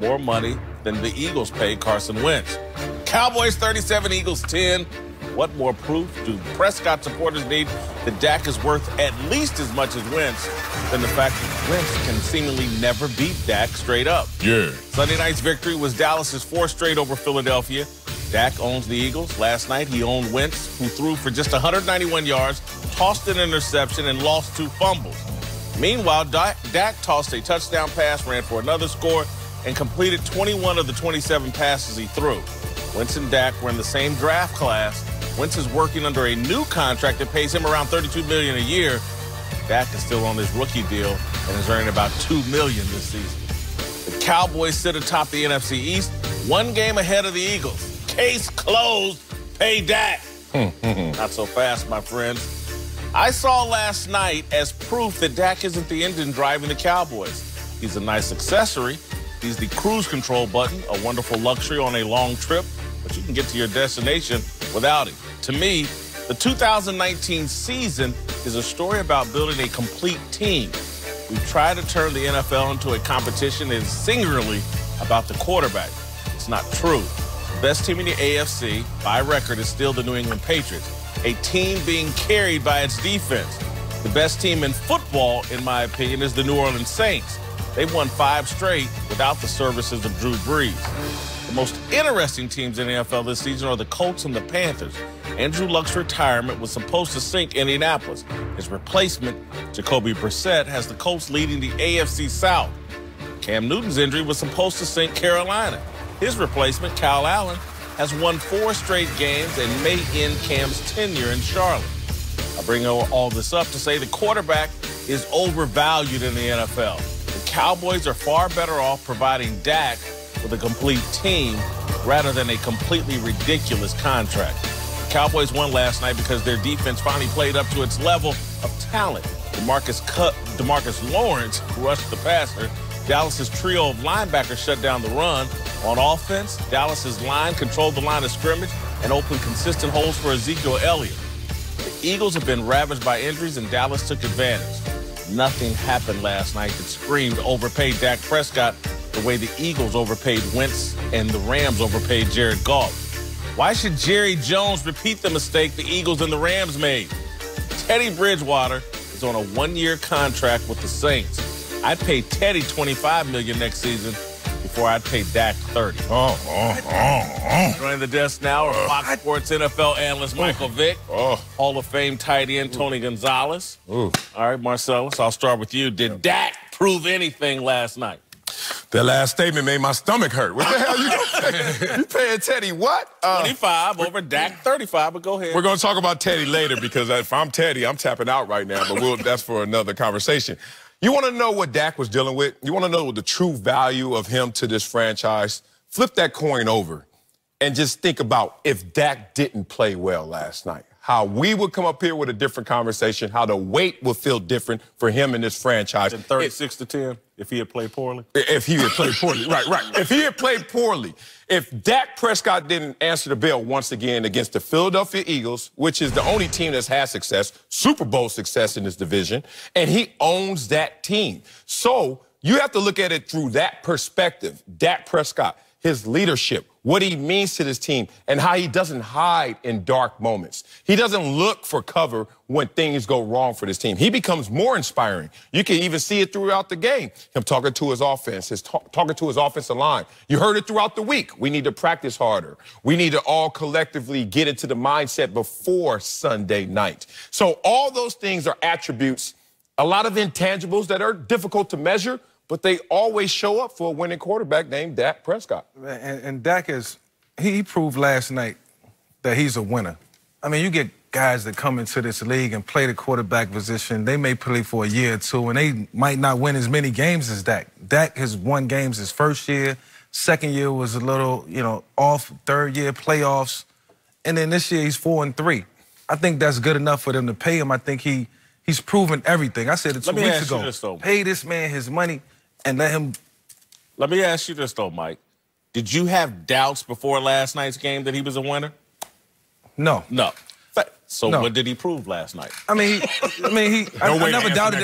more money than the Eagles paid Carson Wentz. Cowboys 37, Eagles 10. What more proof do Prescott supporters need that Dak is worth at least as much as Wentz than the fact that Wentz can seemingly never beat Dak straight up? Yeah. Sunday night's victory was Dallas's fourth straight over Philadelphia. Dak owns the Eagles. Last night, he owned Wentz, who threw for just 191 yards, tossed an interception, and lost 2 fumbles. Meanwhile, Dak tossed a touchdown pass, ran for another score, and completed 21 of the 27 passes he threw. Wentz and Dak were in the same draft class. Wentz is working under a new contract that pays him around $32 million a year. Dak is still on his rookie deal and is earning about $2 million this season. The Cowboys sit atop the NFC East, 1 game ahead of the Eagles. Case closed. Pay Dak. Not so fast, my friends. I saw last night as proof that Dak isn't the engine driving the Cowboys. He's a nice accessory. He's the cruise control button, a wonderful luxury on a long trip, but you can get to your destination without him. To me, the 2019 season is a story about building a complete team. We've tried to turn the NFL into a competition that is singularly about the quarterback. It's not true. The best team in the AFC, by record, is still the New England Patriots, a team being carried by its defense. The best team in football, in my opinion, is the New Orleans Saints. They've won 5 straight without the services of Drew Brees. The most interesting teams in the NFL this season are the Colts and the Panthers. Andrew Luck's retirement was supposed to sink Indianapolis. His replacement, Jacoby Brissett, has the Colts leading the AFC South. Cam Newton's injury was supposed to sink Carolina. His replacement, Kyle Allen, has won 4 straight games and may end Cam's tenure in Charlotte. I bring all this up to say the quarterback is overvalued in the NFL. The Cowboys are far better off providing Dak with a complete team rather than a completely ridiculous contract. The Cowboys won last night because their defense finally played up to its level of talent. DeMarcus Lawrence rushed the passer. Dallas's trio of linebackers shut down the run. On offense, Dallas's line controlled the line of scrimmage and opened consistent holes for Ezekiel Elliott. The Eagles have been ravaged by injuries, and Dallas took advantage. Nothing happened last night that screamed overpaid Dak Prescott the way the Eagles overpaid Wentz and the Rams overpaid Jared Goff. Why should Jerry Jones repeat the mistake the Eagles and the Rams made? Teddy Bridgewater is on a 1-year contract with the Saints. I'd pay Teddy $25 million next season before I'd pay Dak $30. Joining the desk now are Fox Sports NFL analyst Michael Vick, Hall of Fame tight end Tony Gonzalez. All right, Marcellus, I'll start with you. Did Dak prove anything last night? That last statement made my stomach hurt. What the hell you pay? You paying Teddy what? 25 over Dak 35, but go ahead. We're going to talk about Teddy later because if I'm Teddy, I'm tapping out right now, but that's for another conversation. You want to know what Dak was dealing with? You want to know the true value of him to this franchise? Flip that coin over and just think about if Dak didn't play well last night. How we would come up here with a different conversation, how the weight would feel different for him in this franchise. 36-10 if he had played poorly? If he had played poorly, right. If he had played poorly, if Dak Prescott didn't answer the bell once again against the Philadelphia Eagles, which is the only team that's had success, Super Bowl success in this division, and he owns that team. So you have to look at it through that perspective. Dak Prescott, his leadership, what he means to this team, and how he doesn't hide in dark moments. He doesn't look for cover when things go wrong for this team. He becomes more inspiring. You can even see it throughout the game. Him talking to his offense, talking to his offensive line. You heard it throughout the week. We need to practice harder. We need to all collectively get into the mindset before Sunday night. So all those things are attributes, a lot of intangibles that are difficult to measure, but they always show up for a winning quarterback named Dak Prescott. And Dak he proved last night that he's a winner. I mean, you get guys that come into this league and play the quarterback position. They may play for a year or two, and they might not win as many games as Dak. Dak has won games his first year. Second year was a little, off. Third year, playoffs. And then this year, he's 4-3. I think that's good enough for them to pay him. I think he's proven everything. I said it 2 weeks ago. Pay this man his money and let him. Let me ask you this, though, Mike. Did you have doubts before last night's game that he was a winner? No. No. So what did he prove last night? I never doubted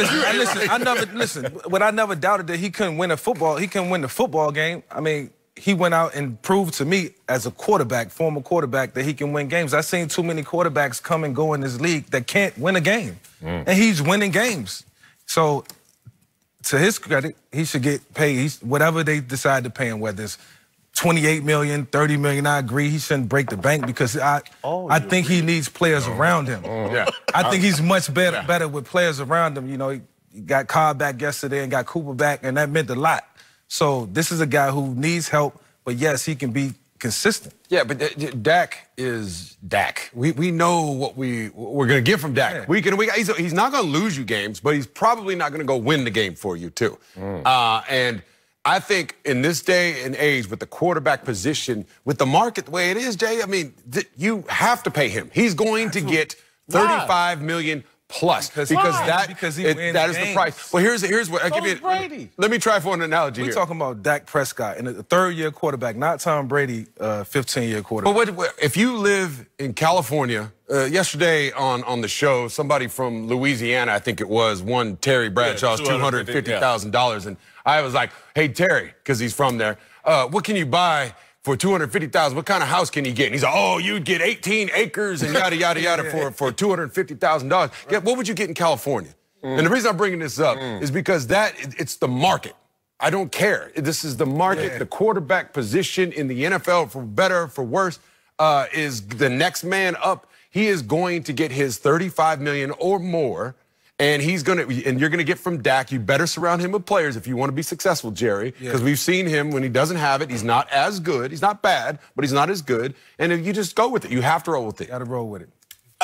that. I never doubted that he couldn't win a football. He couldn't win the football game. I mean, he went out and proved to me as a quarterback, former quarterback, that he can win games. I've seen too many quarterbacks come and go in this league that can't win a game. And he's winning games. So, to his credit, he should get paid whatever they decide to pay him, whether it's $28 million, $30 million. I agree he shouldn't break the bank because I think he needs players around him. I think he's much better with players around him. You know, he got Cobb back yesterday and got Cooper back, and that meant a lot. So this is a guy who needs help, but yes, he can be consistent. Yeah, but Dak is Dak. We know what we're going to get from Dak. Yeah. He's not going to lose you games, but he's probably not going to go win the game for you, too. And I think in this day and age, with the quarterback position, with the market the way it is, Jay, I mean, you have to pay him. He's going to get $35 million plus because that is the price. Well, here's what. Let me try for an analogy here. We're talking about Dak Prescott, and a third-year quarterback, not Tom Brady, 15-year quarterback. But if you live in California, yesterday on the show, somebody from Louisiana, I think it was, won Terry Bradshaw's $250,000, and I was like, "Hey Terry," because he's from there. What can you buy for $250,000? What kind of house can you get? And he's like, "Oh, you'd get 18 acres and yada yada yada for $250,000." Yeah, what would you get in California? And the reason I'm bringing this up is because it's the market. I don't care. This is the market. The quarterback position in the NFL, for better, for worse, is the next man up. He is going to get his $35 million or more. And you're gonna get from Dak. You better surround him with players if you want to be successful, Jerry. Because we've seen him when he doesn't have it. He's not as good. He's not bad, but he's not as good. And if you just go with it, you have to roll with it. Got to roll with it.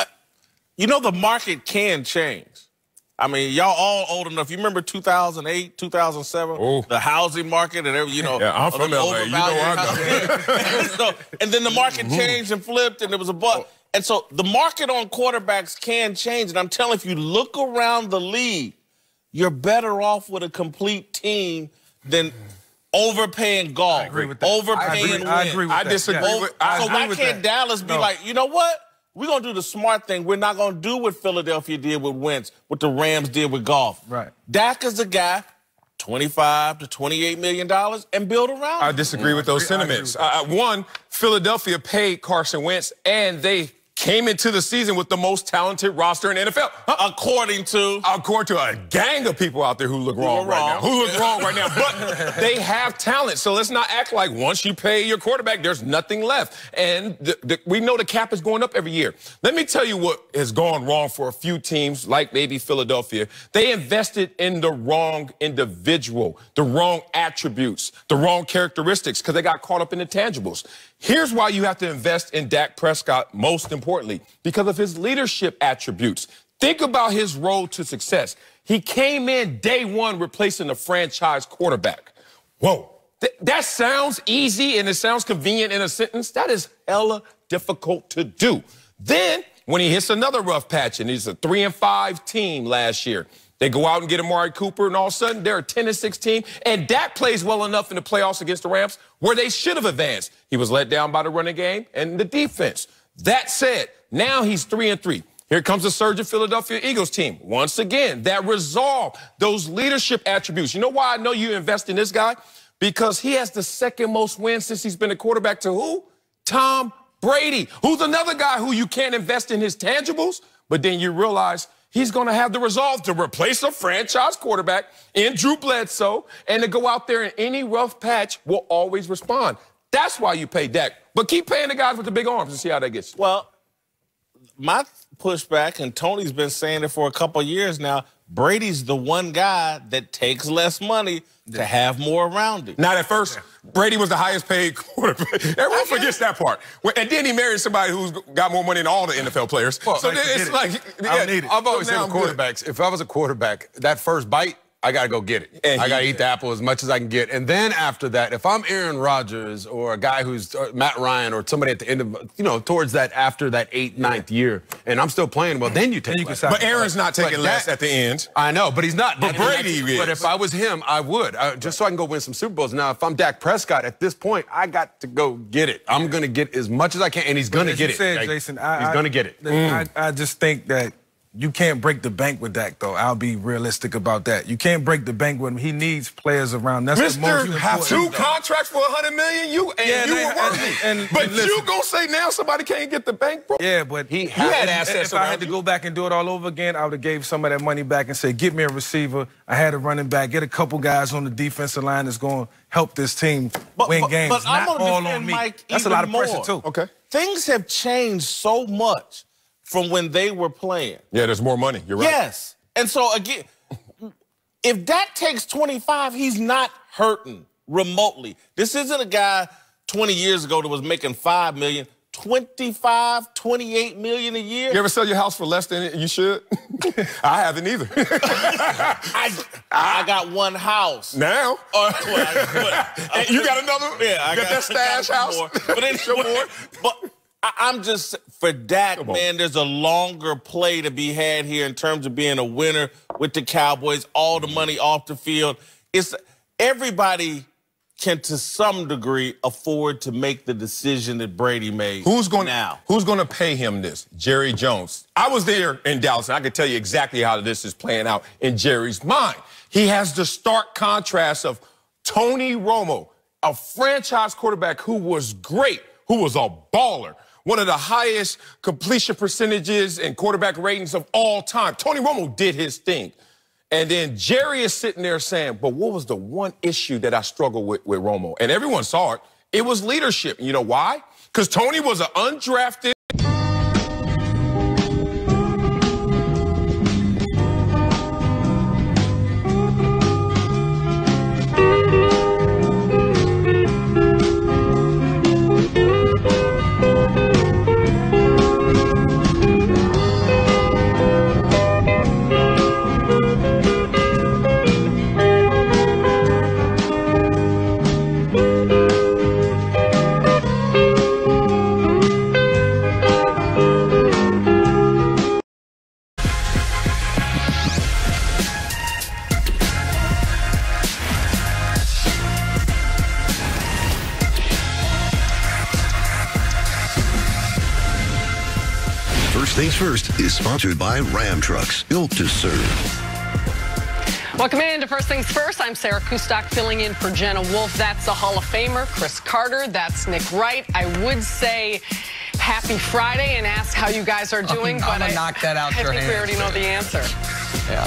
You know, the market can change. I mean, y'all all old enough. You remember 2008, 2007, the housing market and everything. You know, I'm from LA. You know where I go. And then the market changed and flipped, and there was a bust. And so the market on quarterbacks can change. And I'm telling you, if you look around the league, you're better off with a complete team than overpaying golf, overpaying wins. I agree with that. I disagree with So why can't Dallas be like, you know what? We're going to do the smart thing. We're not going to do what Philadelphia did with Wentz, what the Rams did with Goff. Right. Dak is the guy, $25 to $28 million, and build around him. I disagree with those sentiments. One, Philadelphia paid Carson Wentz, and they came into the season with the most talented roster in the NFL. According to a gang of people out there who look wrong right now. But they have talent. So let's not act like once you pay your quarterback, there's nothing left. And we know the cap is going up every year. Let me tell you what has gone wrong for a few teams, like maybe Philadelphia. They invested in the wrong individual, the wrong attributes, the wrong characteristics, because they got caught up in the tangibles. Here's why you have to invest in Dak Prescott, most importantly, because of his leadership attributes. Think about his road to success. He came in day one replacing the franchise quarterback. Whoa. That sounds easy and it sounds convenient in a sentence. That is hella difficult to do. Then, when he hits another rough patch, and he's a 3-5 team last year, they go out and get Amari Cooper, and all of a sudden, they're a 10-6 team. And Dak plays well enough in the playoffs against the Rams where they should have advanced. He was let down by the running game and the defense. That said, now he's 3-3. Here comes the surging Philadelphia Eagles team. Once again, that resolve, those leadership attributes. You know why I know you invest in this guy? Because he has the second most wins since he's been a quarterback to who? Tom Brady, who's another guy who you can't invest in his tangibles, but then you realize he's going to have the resolve to replace a franchise quarterback in Drew Bledsoe and to go out there in any rough patch will always respond. That's why you pay Dak. But keep paying the guys with the big arms and see how that gets. Well, my pushback, and Tony's been saying it for a couple of years now, Brady's the one guy that takes less money to have more around him. Not at first. Brady was the highest paid quarterback. Everyone forgets that part. And then he married somebody who's got more money than all the NFL players. Well, so it's like, I've always said with quarterbacks, if I was a quarterback, that first bite, I got to go get it. I got to eat the apple as much as I can get. And then after that, if I'm Aaron Rodgers or a guy who's Matt Ryan or somebody at the end of, towards that, after that 8th, 9th year, and I'm still playing, well, then you take less. But Aaron's not taking less at the end. I know, but he's not. But Brady is. But if I was him, I would, just so I can go win some Super Bowls. Now, if I'm Dak Prescott, at this point, I got to go get it. I'm going to get as much as I can, and he's going to get it. Jason, he's going to get it. I just think that you can't break the bank with Dak, though. I'll be realistic about that. You can't break the bank with him. He needs players around. That's the most important. Have 2 contracts for $100 million. But you gonna say now somebody can't get the bank, bro? Yeah, but he had assets. If I had to go back and do it all over again, I would have gave some of that money back and said, "Get me a receiver. I had a running back. Get a couple guys on the defensive line that's going to help this team win games. But I'm not all on me." Mike, that's a lot of pressure too. Okay. Things have changed so much from when they were playing. Yeah, there's more money. You're right. Yes. And so, again, if Dak takes 25, he's not hurting remotely. This isn't a guy 20 years ago that was making $5 million, 25, 28 million a year. You ever sell your house for less than you should? I haven't either. I got one house. Now? You got another? Yeah, I got that stash house? More. But anyway, I'm just, for Dak, man, there's a longer play to be had here in terms of being a winner with the Cowboys, all the money off the field. It's everybody can, to some degree, afford to make the decision that Brady made. Who's going to pay him this? Jerry Jones. I was there in Dallas, and I can tell you exactly how this is playing out in Jerry's mind. He has the stark contrast of Tony Romo, a franchise quarterback who was great, who was a baller, one of the highest completion percentages and quarterback ratings of all time. Tony Romo did his thing. And then Jerry is sitting there saying, but what was the one issue that I struggled with Romo? And everyone saw it. It was leadership. You know why? Because Tony was an undrafted. First Things First is sponsored by Ram Trucks, built to serve. Welcome in to First Things First. I'm Sarah Kustok filling in for Jenna Wolf. That's the Hall of Famer, Chris Carter. That's Nick Wright. I would say happy Friday and ask how you guys are doing, but I knock that out I think we already know the answer. Yeah.